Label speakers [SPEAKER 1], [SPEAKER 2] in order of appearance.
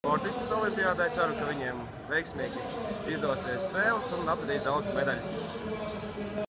[SPEAKER 1] Sportistus olimpiādē. Ceru, ka viņiem veiksmīgi izdosies spēles un atvedīt daudz medaļas.